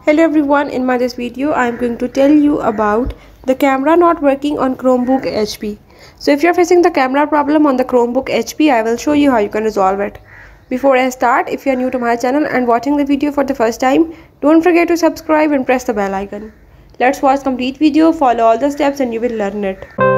Hello everyone, in my this video I am going to tell you about the camera not working on Chromebook HP. So if you are facing the camera problem on the Chromebook HP, I will show you how you can resolve it. Before I start, if you are new to my channel and watching the video for the first time, don't forget to subscribe and press the bell icon. Let's watch complete video, follow all the steps and you will learn it.